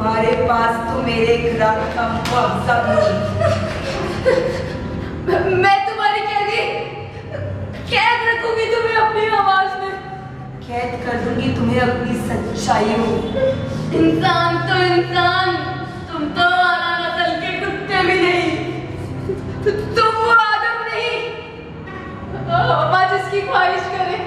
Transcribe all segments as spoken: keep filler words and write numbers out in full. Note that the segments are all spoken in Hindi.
तुम्हारे पास तो मेरे खिलाफ का मुआवजा नहीं। मैं तुम्हारी कैदी कैद रखूंगी तुम्हें अपनी आवाज में, कैद कर दूंगी तुम्हें अपनी सच्चाइयों। इंसान तो इंसान, तुम तो आला नस्ल के कुत्ते भी नहीं, तुम वो आदम नहीं हवा जिसकी ख्वाहिश करे,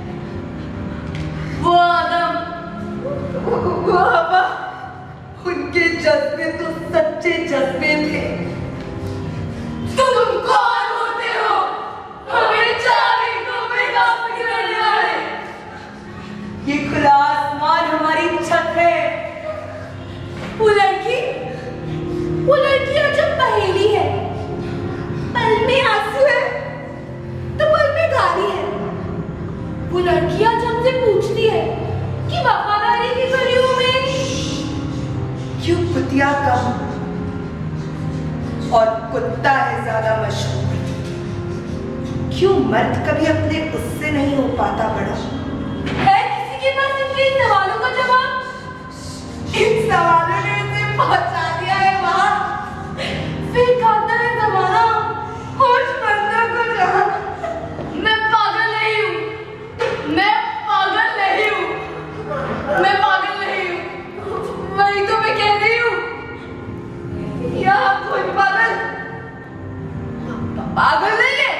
वो आदम, वो हवा। उनके जज्बे तो सच्चे जज्बे थे। तुम कौन होते हो हमें चाबी को बेकाब करने वाले? ये खुला आसमान हमारी छत है। वो लड़की वो लड़की अजब पहेली है, पल में आंसू है तो पल में गाली है। वो लड़की आज हमसे पूछती है कि वफादारी की गलियों में क्यों कुतिया कम और कुत्ता है ज्यादा मशहूर? क्यों मर्द कभी अपने उससे नहीं हो पाता बड़ा? है किसी के पास इनके सवालों का जवाब? इन सवालों ने उसे पहुंचा दिया है वहां, फिर खाता है जमाना होश मरने को जहां। मैं पागल नहीं हूं, मैं पागल नहीं हूं, मैं पागल नहीं हूं, वही तो मैं कह रही हूं। यहाँ कोई पागल पागल नहीं है।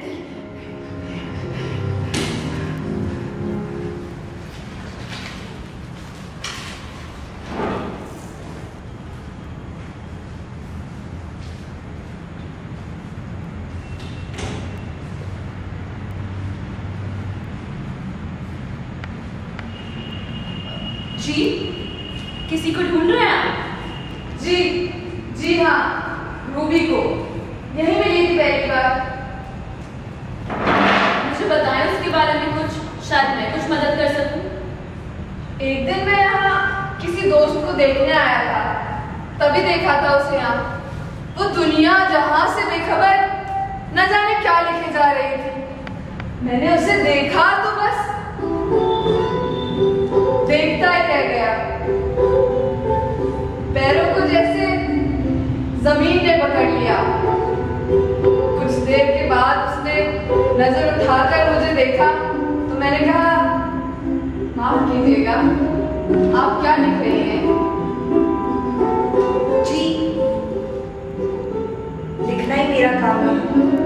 जी, किसी को ढूंढ रहे हैं आप? जी जी हाँ, रूबी को यही मिली थी पहली बार। मुझे बताएं उसके बारे में कुछ, शायद मैं कुछ मदद कर सकूं। एक दिन मैं यहाँ किसी दोस्त को देखने आया था, तभी देखा था उसे यहाँ। वो दुनिया जहां से बेखबर न जाने क्या लिखे जा रही थी। मैंने उसे देखा तो बस देखता ही रह गया। पैरों को जैसे जमीन ने पकड़ लिया। कुछ देर के बाद उसने नजर उठाकर मुझे देखा तो मैंने कहा, माफ कीजिएगा, आप क्या लिख रही हैं? जी, लिखना ही मेरा काम है।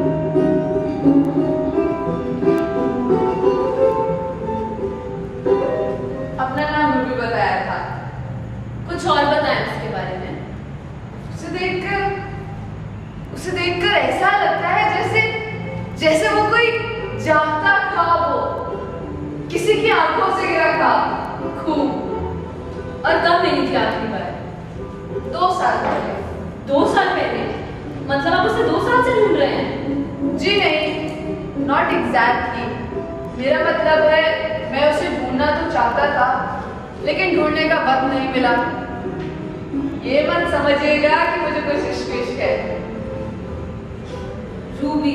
अपना नाम रूबी बताया था, कुछ और बताएं उसके बारे में। उसे देखकर उसे देखकर ऐसा लगता है जैसे जैसे वो कोई जागता ख्वाब हो, किसी की आंखों से गिरा ख्वाब। खूब। और कब मिली थी आखिरी बार? दो साल पहले। दो साल पहले? मतलब आप उसे दो साल से ढूंढ रहे हैं? जी नहीं, नॉट एग्जैक्टली। मेरा मतलब है मैं उसे ढूंढना तो चाहता था, लेकिन ढूंढने का वक्त नहीं मिला। ये मत समझिएगा कि मुझे कुछ इश्क है। Ruby,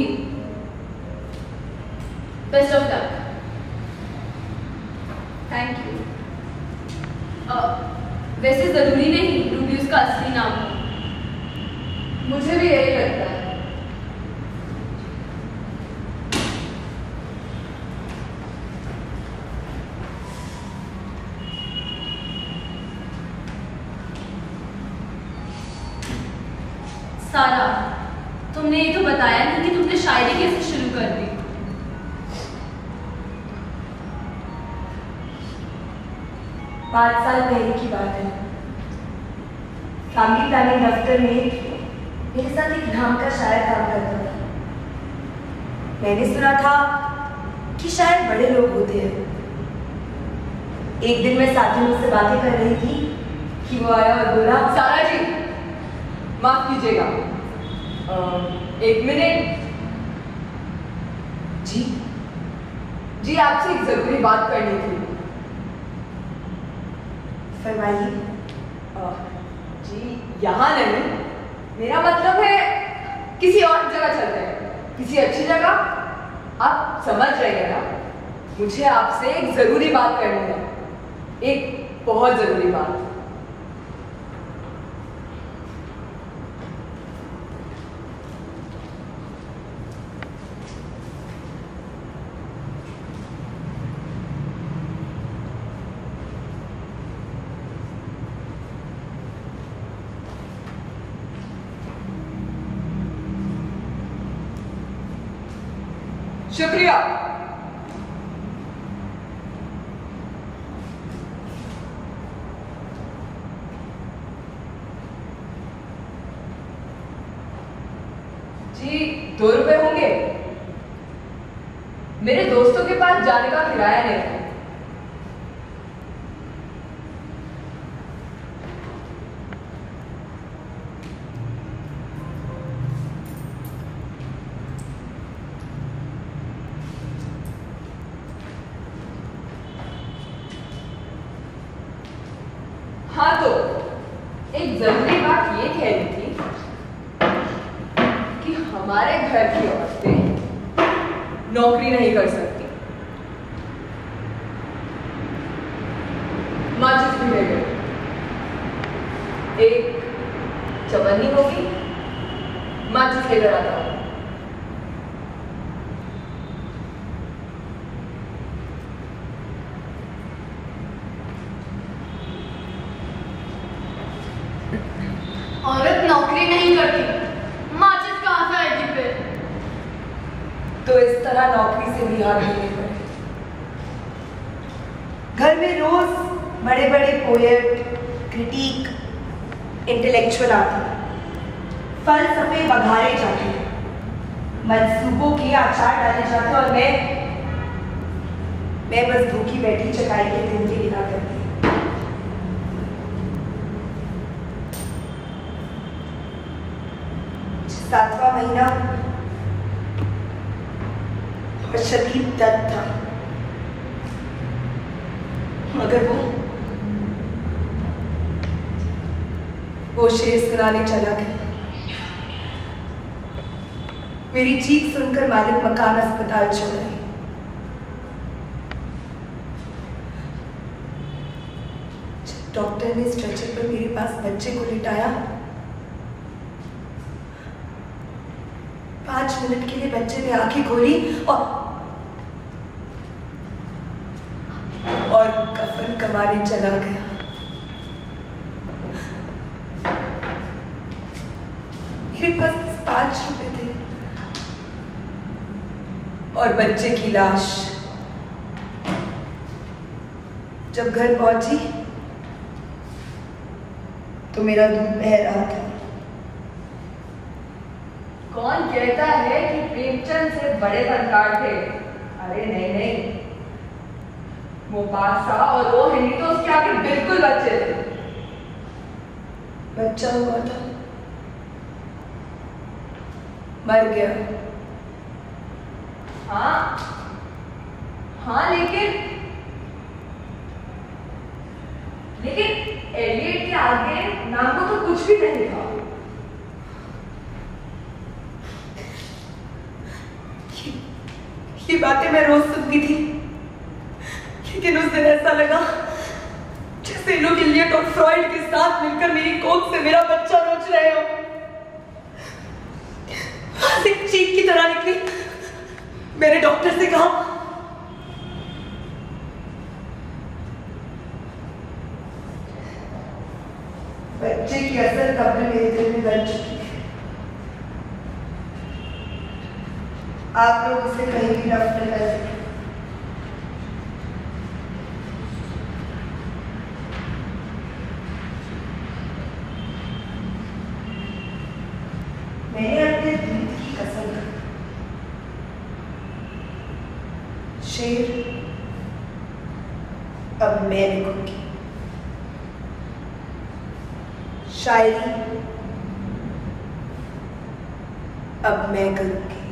best of luck. Thank you. वैसे जरूरी नहीं रूबी उसका असली नाम हो, मुझे भी यही लगता है। सारा, तुमने ये तो बताया नहीं कि तुमने शायरी कैसे शुरू कर दी। पाँच साल पहले की बात है। फैमिली प्लानिंग दफ्तर में मेरे साथ एक नाम का शायर काम करता था। मैंने सुना था कि शायद बड़े लोग होते हैं। एक दिन मैं साथी मुझसे बातें कर रही थी कि वो आया और बोला, सारा जी, माफ कीजिएगा, एक मिनट। जी जी आपसे एक जरूरी बात करनी थी। फरमाइए। जी यहाँ नहीं, मेरा मतलब है किसी और जगह चलते हैं, किसी अच्छी जगह। आप समझ रहे हैं ना, मुझे आपसे एक जरूरी बात करनी है, एक बहुत जरूरी बात। शुक्रिया। जी दो रुपए होंगे। मेरे दोस्तों के पास जाने का किराया नहीं है। हाँ तो एक जरूरी बात ये कहनी थी कि हमारे घर की औरतें नौकरी नहीं कर सकती। माचिस भी ले गए। एक चवन्नी होगी, माचिस लेकर आता हूँ। औरत नौकरी नहीं करती, माचिस कहाँ से आएगी फिर? तो इस तरह नौकरी से बिहार होने पड़े। घर में रोज बड़े बड़े पोएट, क्रिटिक, इंटेलेक्चुअल आते, फलसफे बघारे जाते, मंसूबों के आचार डाले जाते और मैं मैं बस भूखी बैठी चटाई के दिन की गिना करती। सातवां महीना और शदीद दर्द था, मगर वो वो शेर सुनाने चला गया। मेरी चीख सुनकर मालिक मकान अस्पताल छोड़ आई। जब डॉक्टर ने स्ट्रेचर पर मेरे पास बच्चे को लिटाया, पांच मिनट के लिए बच्चे ने आंखें खोली और और कफन कमाने चला गया। मेरे पास पांच रुपए थे और बच्चे की लाश। जब घर पहुंची तो मेरा दूध बह रहा था। कौन कहता है कि प्रेमचंद से बड़े फनकार थे? अरे नहीं नहीं, मोपासा और वो हिंदी तो उसके आगे बिल्कुल बच्चे थे। बच्चा हुआ था, मर गया। हाँ हाँ लेकिन लेकिन एलियट के आगे नाम को तो कुछ भी नहीं था। ये बातें मैं रोज सुनती थी, लेकिन उस दिन ऐसा लगा जैसे लोग एलियट और फ्रॉइड के साथ मिलकर मेरी कोख से मेरा बच्चा नोच रहे हो। एक चीख की तरह निकली। मैंने डॉक्टर से कहा, बच्चे की असल कब्र मेरे दिल में बन चुकी है। आप लोग उसे कहीं भी रफ्त कर सकें। मैंने अपने दूध की कसम खाई। शेर अब मैं लिखूंगी, शायरी अब मैं करूंगी।